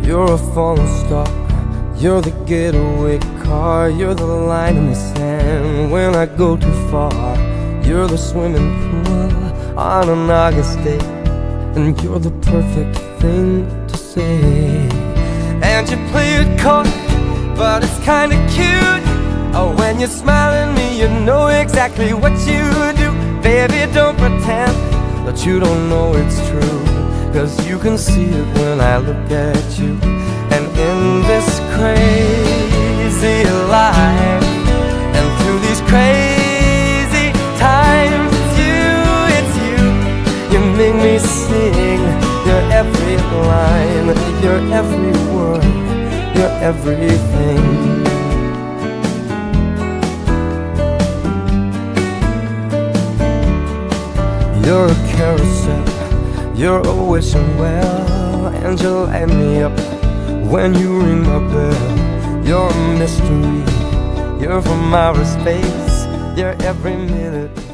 You're a falling star, you're the getaway car, you're the line in the sand when I go too far. You're the swimming pool on an August day, and you're the perfect thing to say. And you play it coy, but it's kinda cute. Oh, when you smile at me, you know exactly what you do. Baby, don't pretend that you don't know it's true, 'cause you can see it when I look at you. And in this crazy life, and through these crazy times, it's you, you make me sing your every line, your every word, your everything. You're a carousel, you're always well, and you light me up when you ring my bell. You're a mystery, you're from outer space, you're every minute